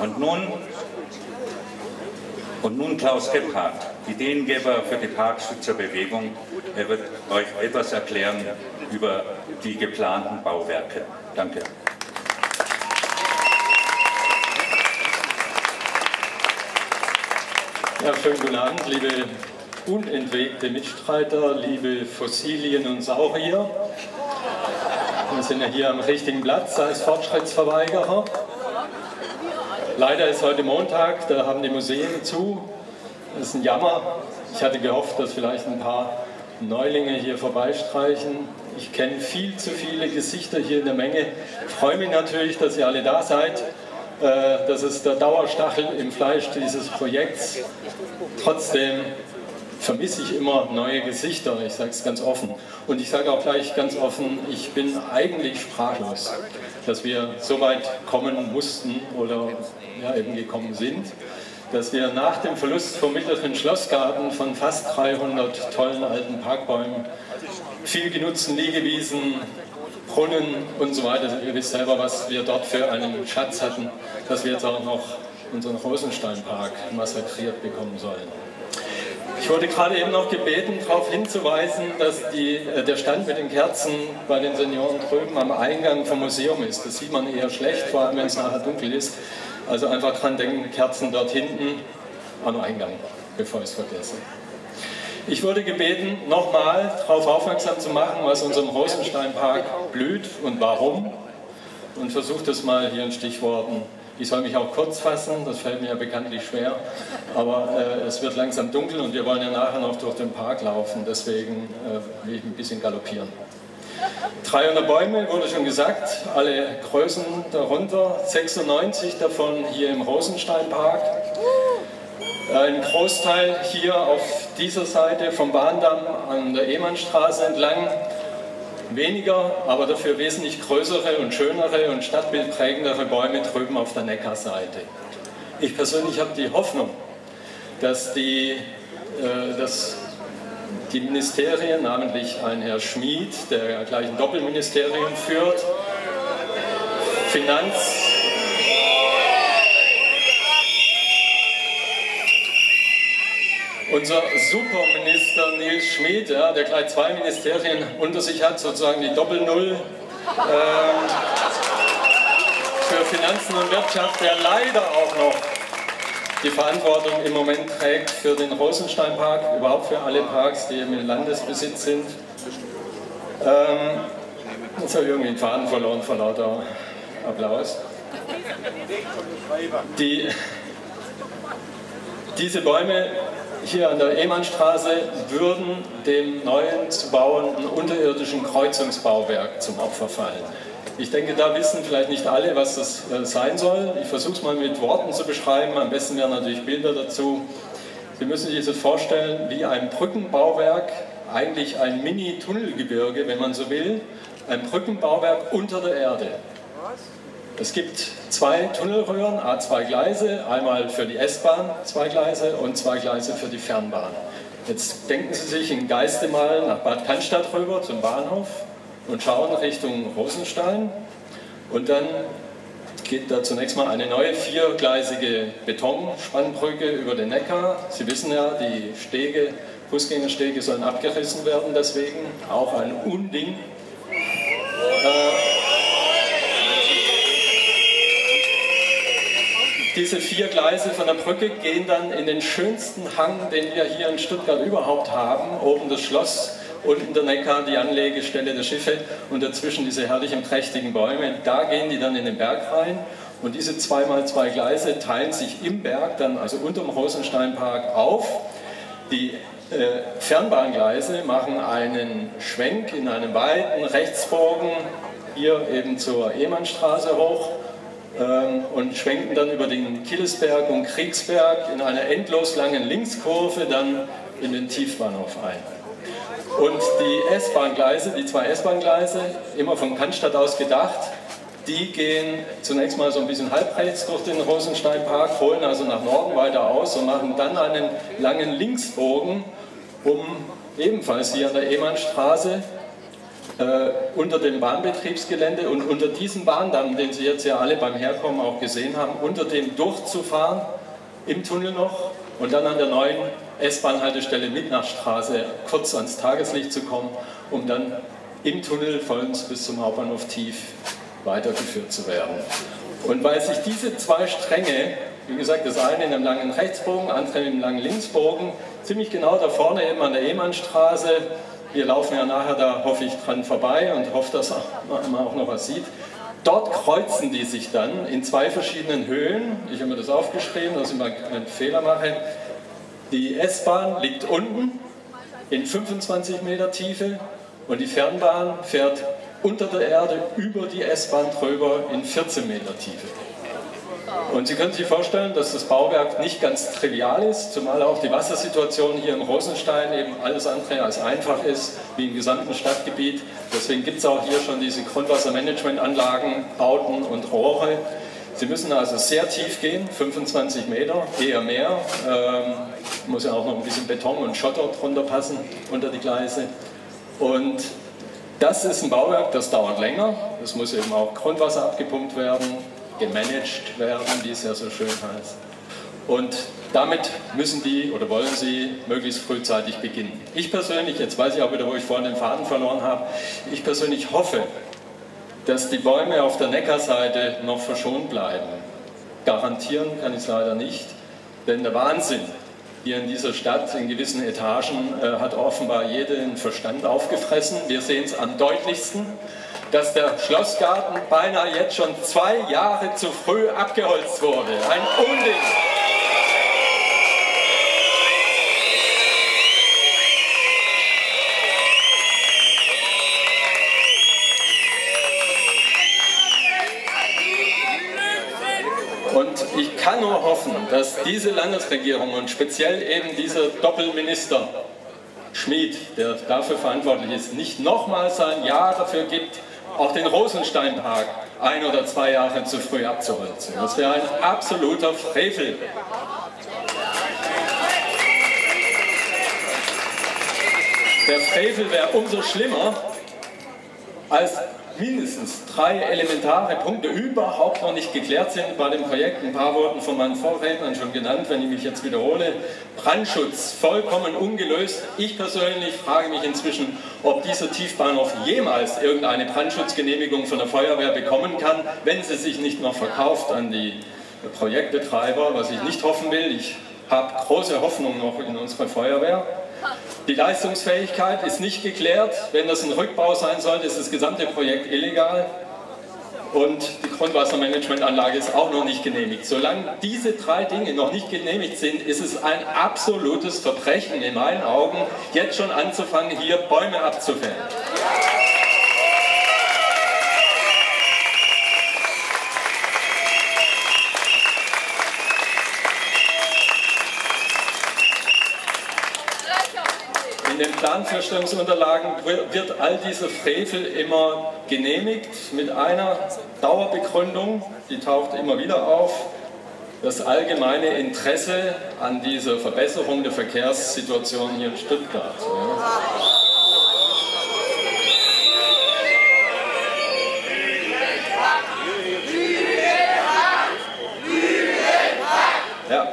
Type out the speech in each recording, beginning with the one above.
Und nun Klaus Gebhardt, Ideengeber für die Parkschützerbewegung. Er wird euch etwas erklären über die geplanten Bauwerke. Danke. Ja, schönen guten Abend, liebe unentwegte Mitstreiter, liebe Fossilien und Saurier. Wir sind ja hier am richtigen Platz als Fortschrittsverweigerer. Leider ist heute Montag, da haben die Museen zu. Das ist ein Jammer. Ich hatte gehofft, dass vielleicht ein paar Neulinge hier vorbeistreichen. Ich kenne viel zu viele Gesichter hier in der Menge. Ich freue mich natürlich, dass ihr alle da seid. Das ist der Dauerstachel im Fleisch dieses Projekts. Trotzdem vermisse ich immer neue Gesichter, ich sage es ganz offen. Und ich sage auch gleich ganz offen, ich bin eigentlich sprachlos, dass wir so weit kommen mussten oder ja, eben gekommen sind, dass wir nach dem Verlust vom mittleren Schlossgarten von fast 300 tollen alten Parkbäumen, viel genutzten Liegewiesen, Brunnen und so weiter, ihr wisst selber, was wir dort für einen Schatz hatten, dass wir jetzt auch noch unseren Rosensteinpark massakriert bekommen sollen. Ich wurde gerade eben noch gebeten, darauf hinzuweisen, dass der Stand mit den Kerzen bei den Senioren drüben am Eingang vom Museum ist. Das sieht man eher schlecht, vor allem wenn es nachher dunkel ist. Also einfach dran denken, Kerzen dort hinten am Eingang, bevor ich es vergesse. Ich wurde gebeten, nochmal darauf aufmerksam zu machen, was unserem Rosensteinpark blüht und warum. Und versuche das mal hier in Stichworten. Ich soll mich auch kurz fassen, das fällt mir ja bekanntlich schwer, aber es wird langsam dunkel und wir wollen ja nachher noch durch den Park laufen, deswegen will ich ein bisschen galoppieren. 300 Bäume, wurde schon gesagt, alle Größen darunter, 96 davon hier im Rosensteinpark. Ein Großteil hier auf dieser Seite vom Bahndamm an der Ehmannstraße entlang. Weniger, aber dafür wesentlich größere und schönere und stadtbildprägendere Bäume drüben auf der Neckarseite. Ich persönlich habe die Hoffnung, dass die Ministerien, namentlich ein Herr Schmid, der gleich ein Doppelministerium führt, unser Superminister Nils Schmid, ja, der gleich 2 Ministerien unter sich hat, sozusagen die Doppel-Null für Finanzen und Wirtschaft, der leider auch noch die Verantwortung im Moment trägt für den Rosensteinpark, überhaupt für alle Parks, die im Landesbesitz sind. Jetzt habe ich irgendwie den Faden verloren vor lauter Applaus. Diese Bäume hier an der Ehmannstraße würden dem neuen zu bauenden unterirdischen Kreuzungsbauwerk zum Opfer fallen. Ich denke, da wissen vielleicht nicht alle, was das sein soll. Ich versuche es mal mit Worten zu beschreiben, am besten wären natürlich Bilder dazu. Sie müssen sich das vorstellen wie ein Brückenbauwerk, eigentlich ein Mini-Tunnelgebirge, wenn man so will, ein Brückenbauwerk unter der Erde. Es gibt 2 Tunnelröhren, A2 Gleise, einmal für die S-Bahn 2 Gleise und 2 Gleise für die Fernbahn. Jetzt denken Sie sich im Geiste mal nach Bad Cannstatt rüber zum Bahnhof und schauen Richtung Rosenstein und dann geht da zunächst mal eine neue 4-gleisige Betonspannbrücke über den Neckar. Sie wissen ja, die Stege, Fußgängerstege sollen abgerissen werden, deswegen auch ein Unding. Diese 4 Gleise von der Brücke gehen dann in den schönsten Hang, den wir hier in Stuttgart überhaupt haben. Oben das Schloss, unten der Neckar, die Anlegestelle der Schiffe und dazwischen diese herrlichen, prächtigen Bäume. Da gehen die dann in den Berg rein und diese 2x2 Gleise teilen sich im Berg dann, also unterm Rosensteinpark, auf. Die Fernbahngleise machen einen Schwenk in einem weiten Rechtsbogen hier eben zur Ehmannstraße hoch und schwenken dann über den Killesberg und Kriegsberg in einer endlos langen Linkskurve dann in den Tiefbahnhof ein. Und die S-Bahn-Gleise, die 2 S-Bahn-Gleise, immer von Cannstatt aus gedacht, die gehen zunächst mal so ein bisschen halbrechts durch den Rosensteinpark, holen also nach Norden weiter aus und machen dann einen langen Linksbogen, um ebenfalls hier an der Ehmannstraße unter dem Bahnbetriebsgelände und unter diesem Bahndamm, den Sie jetzt ja alle beim Herkommen auch gesehen haben, unter dem durchzufahren, im Tunnel noch und dann an der neuen S-Bahn-Haltestelle Mittnachstraße kurz ans Tageslicht zu kommen, um dann im Tunnel vollends bis zum Hauptbahnhof Tief weitergeführt zu werden. Und weil sich diese zwei Stränge, wie gesagt, das eine in einem langen Rechtsbogen, andere in einem langen Linksbogen, ziemlich genau da vorne eben an der Ehmannstraße, wir laufen ja nachher da, hoffe ich, dran vorbei und hoffe, dass man auch noch was sieht. Dort kreuzen die sich dann in zwei verschiedenen Höhen. Ich habe mir das aufgeschrieben, dass ich mal einen Fehler mache. Die S-Bahn liegt unten in 25 Meter Tiefe und die Fernbahn fährt unter der Erde über die S-Bahn drüber in 14 Meter Tiefe. Und Sie können sich vorstellen, dass das Bauwerk nicht ganz trivial ist, zumal auch die Wassersituation hier im Rosenstein eben alles andere als einfach ist, wie im gesamten Stadtgebiet. Deswegen gibt es auch hier schon diese Grundwassermanagementanlagen, Bauten und Rohre. Sie müssen also sehr tief gehen, 25 Meter, eher mehr. Muss ja auch noch ein bisschen Beton und Schotter drunter passen unter die Gleise. Und das ist ein Bauwerk, das dauert länger. Es muss eben auch Grundwasser abgepumpt werden, gemanagt werden, wie es ja so schön heißt. Und damit müssen die oder wollen sie möglichst frühzeitig beginnen. Ich persönlich, jetzt weiß ich auch wieder, wo ich vorhin den Faden verloren habe, ich persönlich hoffe, dass die Bäume auf der Neckarseite noch verschont bleiben. Garantieren kann ich es leider nicht, denn der Wahnsinn hier in dieser Stadt in gewissen Etagen hat offenbar jeden Verstand aufgefressen. Wir sehen es am deutlichsten, dass der Schlossgarten beinahe jetzt schon 2 Jahre zu früh abgeholzt wurde. Ein Unding! Und ich kann nur hoffen, dass diese Landesregierung und speziell eben dieser Doppelminister Schmid, der dafür verantwortlich ist, nicht nochmals ein Ja dafür gibt, auch den Rosensteinpark 1 oder 2 Jahre zu früh abzuholzen. Das wäre ein absoluter Frevel. Der Frevel wäre umso schlimmer, als mindestens 3 elementare Punkte überhaupt noch nicht geklärt sind bei dem Projekt. Ein paar wurden von meinen Vorrednern schon genannt, wenn ich mich jetzt wiederhole. Brandschutz, vollkommen ungelöst. Ich persönlich frage mich inzwischen, ob dieser Tiefbahnhof jemals irgendeine Brandschutzgenehmigung von der Feuerwehr bekommen kann, wenn sie sich nicht noch verkauft an die Projektbetreiber, was ich nicht hoffen will. Ich habe große Hoffnung noch in unsere Feuerwehr. Die Leistungsfähigkeit ist nicht geklärt. Wenn das ein Rückbau sein sollte, ist das gesamte Projekt illegal. Und die Grundwassermanagementanlage ist auch noch nicht genehmigt. Solange diese 3 Dinge noch nicht genehmigt sind, ist es ein absolutes Verbrechen in meinen Augen, jetzt schon anzufangen, hier Bäume abzufällen. In den Planfeststellungsunterlagen wird all dieser Frevel immer genehmigt mit einer Dauerbegründung, die taucht immer wieder auf, das allgemeine Interesse an dieser Verbesserung der Verkehrssituation hier in Stuttgart. Ja.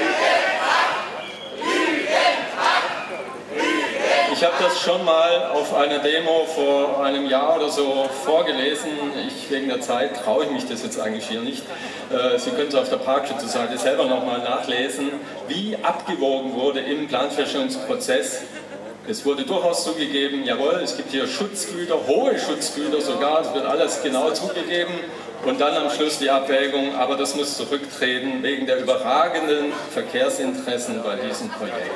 Ich habe das schon mal auf einer Demo vor einem Jahr oder so vorgelesen. Wegen der Zeit traue ich mich das jetzt eigentlich hier nicht. Sie können es auf der Parkschutzseite selber nochmal nachlesen, wie abgewogen wurde im Planfeststellungsprozess. Es wurde durchaus zugegeben, jawohl, es gibt hier Schutzgüter, hohe Schutzgüter sogar, es wird alles genau zugegeben. Und dann am Schluss die Abwägung, aber das muss zurücktreten wegen der überragenden Verkehrsinteressen bei diesem Projekt.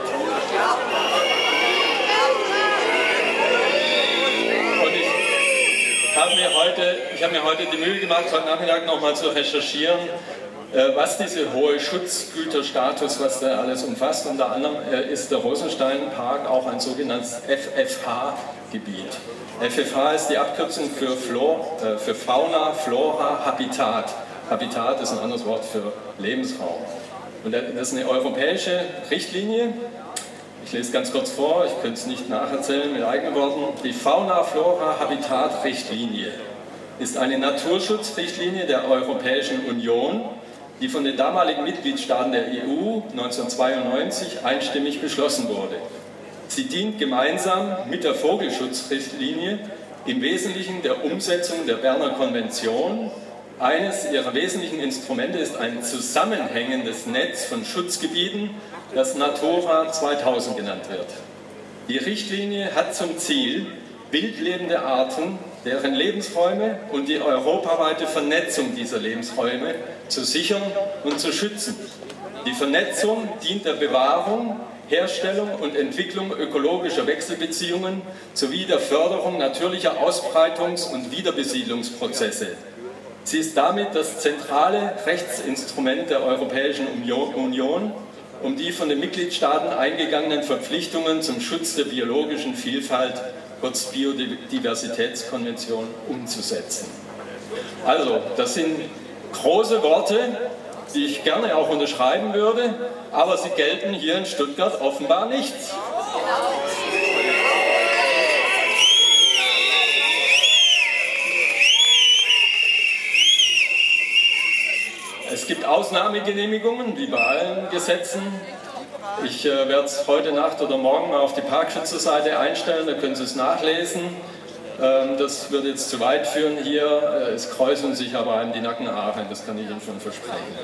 Ich habe mir heute die Mühe gemacht, heute Nachmittag nochmal zu recherchieren, was diese hohe Schutzgüterstatus, was der alles umfasst. Unter anderem ist der Rosensteinpark auch ein sogenanntes FFH-Gebiet. FFH ist die Abkürzung für Fauna, Flora, Habitat. Habitat ist ein anderes Wort für Lebensraum. Und das ist eine europäische Richtlinie, Ich lese ganz kurz vor, ich könnte es nicht nacherzählen mit eigenen Worten. Die Fauna-Flora-Habitat-Richtlinie ist eine Naturschutzrichtlinie der Europäischen Union, die von den damaligen Mitgliedstaaten der EU 1992 einstimmig beschlossen wurde. Sie dient gemeinsam mit der Vogelschutzrichtlinie im Wesentlichen der Umsetzung der Berner Konvention. Eines ihrer wesentlichen Instrumente ist ein zusammenhängendes Netz von Schutzgebieten, das Natura 2000 genannt wird. Die Richtlinie hat zum Ziel, wildlebende Arten, deren Lebensräume und die europaweite Vernetzung dieser Lebensräume zu sichern und zu schützen. Die Vernetzung dient der Bewahrung, Herstellung und Entwicklung ökologischer Wechselbeziehungen sowie der Förderung natürlicher Ausbreitungs- und Wiederbesiedlungsprozesse. Sie ist damit das zentrale Rechtsinstrument der Europäischen Union, um die von den Mitgliedstaaten eingegangenen Verpflichtungen zum Schutz der biologischen Vielfalt, kurz Biodiversitätskonvention, umzusetzen. Also, das sind große Worte, die ich gerne auch unterschreiben würde, aber sie gelten hier in Stuttgart offenbar nicht. Es gibt Ausnahmegenehmigungen, wie bei allen Gesetzen. Ich werde es heute Nacht oder morgen mal auf die Parkschützerseite einstellen, da können Sie es nachlesen. Das würde jetzt zu weit führen hier. Es kräuseln sich aber einem die Nackenhaare, das kann ich Ihnen schon versprechen.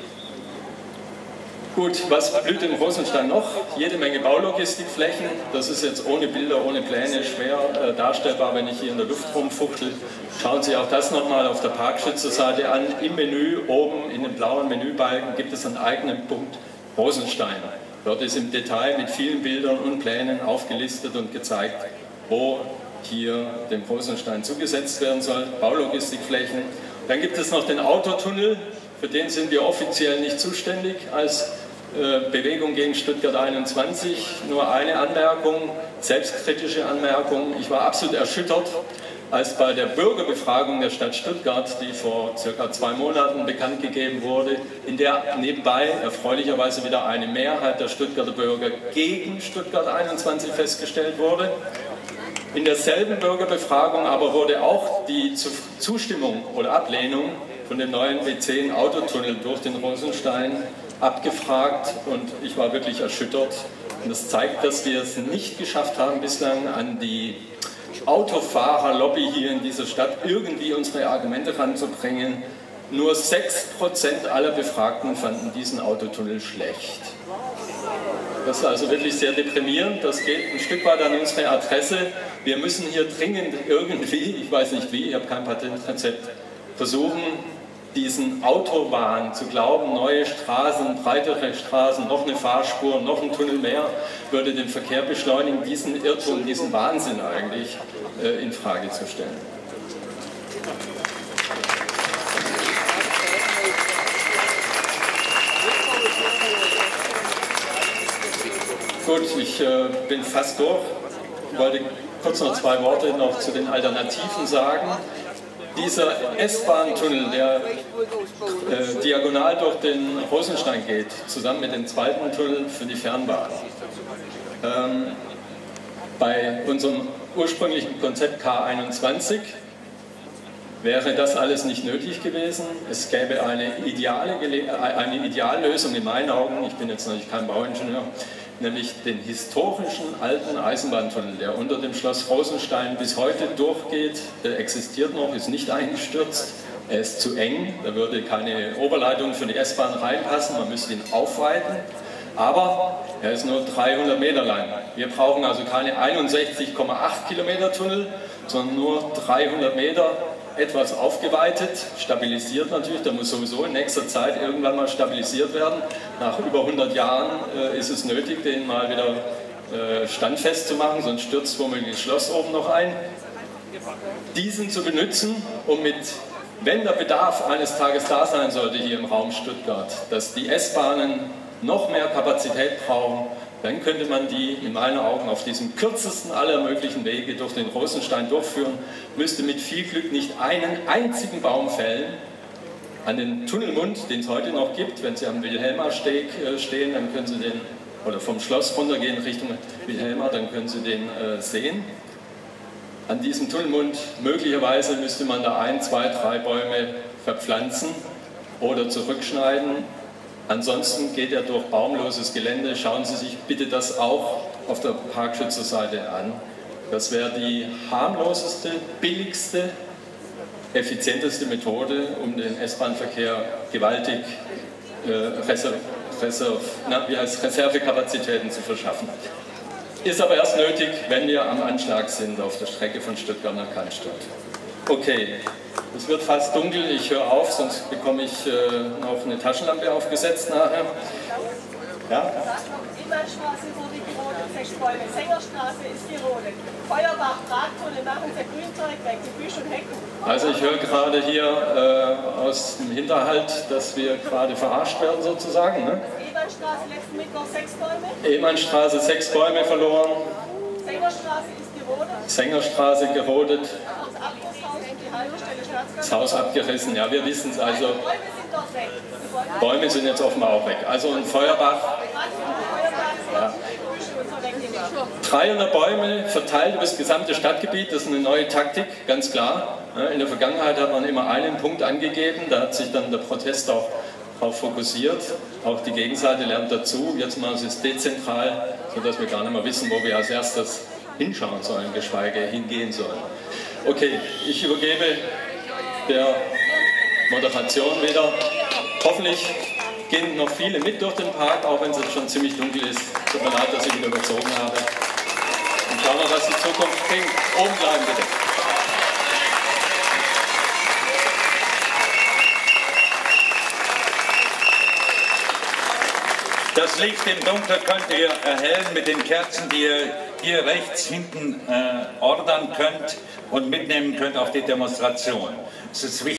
Gut, was blüht in Rosenstein noch? Jede Menge Baulogistikflächen. Das ist jetzt ohne Bilder, ohne Pläne schwer darstellbar, wenn ich hier in der Luft rumfuchtel. Schauen Sie auch das nochmal auf der Parkschützerseite an. Im Menü oben in dem blauen Menübalken gibt es einen eigenen Punkt Rosenstein. Dort ist im Detail mit vielen Bildern und Plänen aufgelistet und gezeigt, wo hier dem Rosenstein zugesetzt werden soll. Baulogistikflächen. Dann gibt es noch den Autotunnel. Für den sind wir offiziell nicht zuständig als Bewegung gegen Stuttgart 21. Nur eine Anmerkung, selbstkritische Anmerkung. Ich war absolut erschüttert, als bei der Bürgerbefragung der Stadt Stuttgart, die vor circa 2 Monaten bekannt gegeben wurde, in der nebenbei erfreulicherweise wieder eine Mehrheit der Stuttgarter Bürger gegen Stuttgart 21 festgestellt wurde. In derselben Bürgerbefragung aber wurde auch die Zustimmung oder Ablehnung von dem neuen B10 Autotunnel durch den Rosenstein abgefragt und ich war wirklich erschüttert. Und das zeigt, dass wir es nicht geschafft haben, bislang an die Autofahrerlobby hier in dieser Stadt irgendwie unsere Argumente ranzubringen. Nur 6% aller Befragten fanden diesen Autotunnel schlecht. Das ist also wirklich sehr deprimierend. Das geht ein Stück weit an unsere Adresse. Wir müssen hier dringend irgendwie, ich weiß nicht wie, ich habe kein Patentrezept, versuchen, diesen Autowahn zu glauben, neue Straßen, breitere Straßen, noch eine Fahrspur, noch ein Tunnel mehr, würde den Verkehr beschleunigen, diesen Irrtum, diesen Wahnsinn eigentlich in Frage zu stellen. Gut, ich bin fast durch. Ich wollte kurz noch 2 Worte noch zu den Alternativen sagen. Dieser S-Bahn-Tunnel, der diagonal durch den Rosenstein geht, zusammen mit dem zweiten Tunnel für die Fernbahn. Bei unserem ursprünglichen Konzept K21 wäre das alles nicht nötig gewesen. Es gäbe eine Ideallösung in meinen Augen, ich bin jetzt natürlich kein Bauingenieur, nämlich den historischen alten Eisenbahntunnel, der unter dem Schloss Rosenstein bis heute durchgeht. Der existiert noch, ist nicht eingestürzt, er ist zu eng, da würde keine Oberleitung für die S-Bahn reinpassen, man müsste ihn aufweiten, aber er ist nur 300 Meter lang. Wir brauchen also keine 61,8 Kilometer Tunnel, sondern nur 300 Meter, etwas aufgeweitet, stabilisiert natürlich, der muss sowieso in nächster Zeit irgendwann mal stabilisiert werden. Nach über 100 Jahren ist es nötig, den mal wieder standfest zu machen, sonst stürzt womöglich das Schloss oben noch ein. Diesen zu benutzen, um wenn der Bedarf eines Tages da sein sollte hier im Raum Stuttgart, dass die S-Bahnen noch mehr Kapazität brauchen, dann könnte man die in meinen Augen auf diesem kürzesten aller möglichen Wege durch den Rosenstein durchführen, müsste mit viel Glück nicht einen einzigen Baum fällen. An den Tunnelmund, den es heute noch gibt, wenn Sie am Wilhelma-Steg stehen, dann können Sie den oder vom Schloss runtergehen Richtung Wilhelma, dann können Sie den sehen. An diesem Tunnelmund möglicherweise müsste man da 1, 2, 3 Bäume verpflanzen oder zurückschneiden. Ansonsten geht er durch baumloses Gelände. Schauen Sie sich bitte das auch auf der Parkschützerseite an. Das wäre die harmloseste, billigste, effizienteste Methode, um den S-Bahn-Verkehr gewaltig Reservekapazitäten zu verschaffen. Ist aber erst nötig, wenn wir am Anschlag sind auf der Strecke von Stuttgart nach Cannstatt. Okay, es wird fast dunkel, ich höre auf, sonst bekomme ich noch eine Taschenlampe aufgesetzt nachher. Ja? Immerstraße wurde gerodet, 6 Bäume. Sängerstraße ist gerodet. Feuerbach, Drahttunnel, machen Sie Grünzeug weg, die Büsch und Hecken. Also ich höre gerade hier aus dem Hinterhalt, dass wir gerade verarscht werden sozusagen. Ne? Ehmannstraße letzten Mittwoch 6 Bäume. Ehmannstraße 6 Bäume verloren. Sängerstraße ist gerodet. Sängerstraße gerodet. Das Abschlusshaus und die Haltestelle Staatsgast. Das Haus abgerissen, ja, wir wissen es. Also Bäume sind dort weg. Bäume sind jetzt offenbar auch weg. Also ein Feuerbach. Ja. 300 Bäume verteilt über das gesamte Stadtgebiet, das ist eine neue Taktik, ganz klar. In der Vergangenheit hat man immer einen Punkt angegeben, da hat sich dann der Protest auch darauf fokussiert. Auch die Gegenseite lernt dazu. Jetzt machen sie es dezentral, sodass wir gar nicht mehr wissen, wo wir als erstes hinschauen sollen, geschweige hingehen sollen. Okay, ich übergebe der Moderation wieder. Hoffentlich gehen noch viele mit durch den Park, auch wenn es jetzt schon ziemlich dunkel ist. Tut mir leid, dass ich wieder überzogen habe. Und schauen wir, was die Zukunft bringt. Oben bleiben bitte. Das Licht im Dunkeln könnt ihr erhellen mit den Kerzen, die ihr hier rechts hinten ordern könnt und mitnehmen könnt auf die Demonstration. Es ist wichtig.